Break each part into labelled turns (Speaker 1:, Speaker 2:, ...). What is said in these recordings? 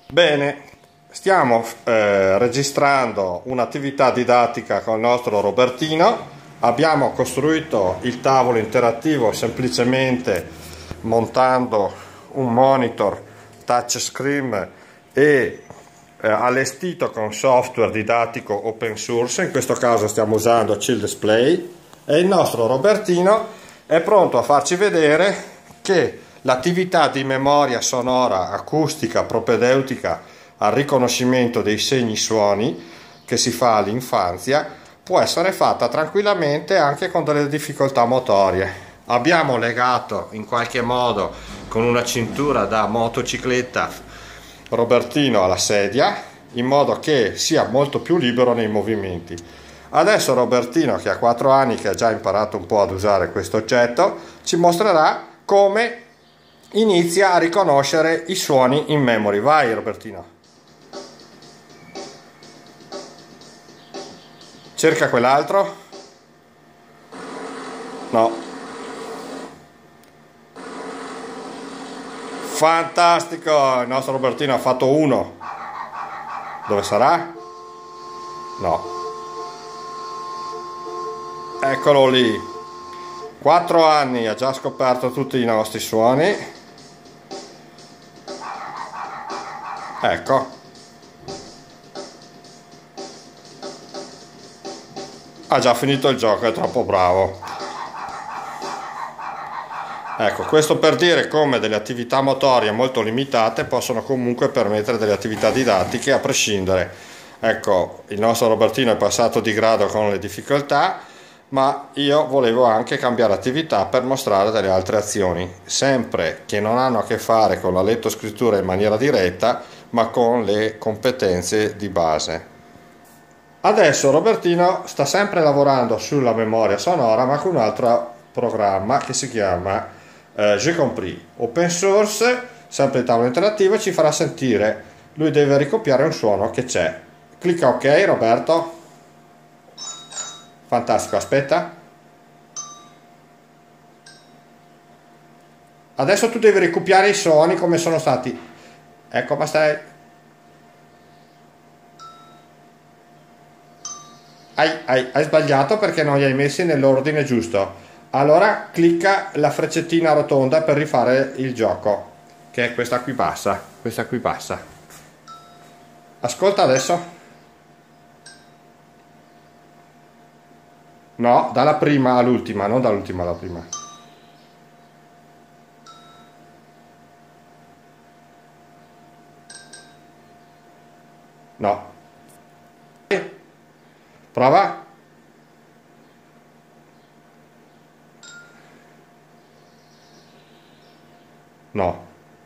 Speaker 1: Bene, stiamo registrando un'attività didattica con il nostro Robertino. Abbiamo costruito il tavolo interattivo semplicemente montando un monitor touchscreen e allestito con software didattico open source. In questo caso stiamo usando Chill Display e il nostro Robertino è pronto a farci vedere che l'attività di memoria sonora acustica propedeutica al riconoscimento dei segni suoni che si fa all'infanzia può essere fatta tranquillamente anche con delle difficoltà motorie. Abbiamo legato in qualche modo con una cintura da motocicletta Robertino alla sedia in modo che sia molto più libero nei movimenti. Adesso Robertino, che ha 4 anni, che ha già imparato un po' ad usare questo oggetto, ci mostrerà come inizia a riconoscere i suoni in memory. Vai Robertino. Cerca quell'altro. No. Fantastico! Il nostro Robertino ha fatto uno. Dove sarà? No. Eccolo lì. 4 anni, ha già scoperto tutti i nostri suoni. Ecco. Ha già finito il gioco, è troppo bravo. Ecco, questo per dire come delle attività motorie molto limitate possono comunque permettere delle attività didattiche a prescindere. Ecco, il nostro Robertino è passato di grado con le difficoltà, ma io volevo anche cambiare attività per mostrare delle altre azioni, sempre che non hanno a che fare con la lettoscrittura in maniera diretta, ma con le competenze di base. Adesso Robertino sta sempre lavorando sulla memoria sonora, ma con un altro programma che si chiama J'ai compris, open source, sempre il tavolo interattivo, e ci farà sentire. Lui deve ricopiare un suono che c'è. Clicca ok Roberto. Fantastico, aspetta. Adesso tu devi ricopiare i suoni come sono stati. Ecco, ma stai... Hai sbagliato perché non li hai messi nell'ordine giusto. Allora clicca la freccettina rotonda per rifare il gioco, che è questa qui bassa. Questa qui bassa. Ascolta adesso. No, dalla prima all'ultima, non dall'ultima alla prima. No. Prova. No.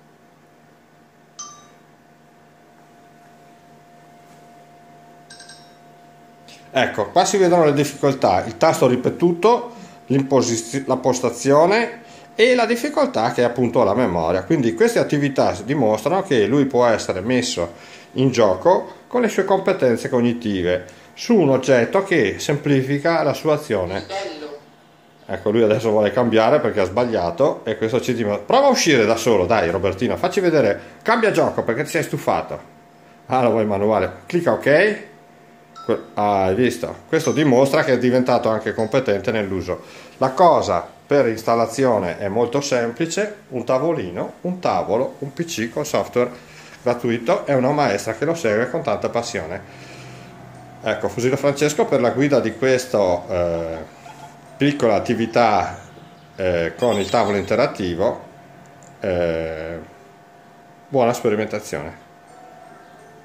Speaker 1: Ecco, qua si vedono le difficoltà, il tasto ripetuto, la postazione e la difficoltà che è appunto la memoria. Quindi queste attività dimostrano che lui può essere messo in gioco con le sue competenze cognitive su un oggetto che semplifica la sua azione. Ecco, lui adesso vuole cambiare perché ha sbagliato e questo ci dimostra. Prova a uscire da solo, dai Robertino, facci vedere, cambia gioco perché ti sei stufato. Ah, lo vuoi manuale, clicca ok. Ah, hai visto? Questo dimostra che è diventato anche competente nell'uso. La cosa per installazione è molto semplice: un tavolino, un tavolo, un PC con software gratuito e una maestra che lo segue con tanta passione. Ecco, Fusillo Francesco per la guida di questa piccola attività con il tavolo interattivo. Buona sperimentazione.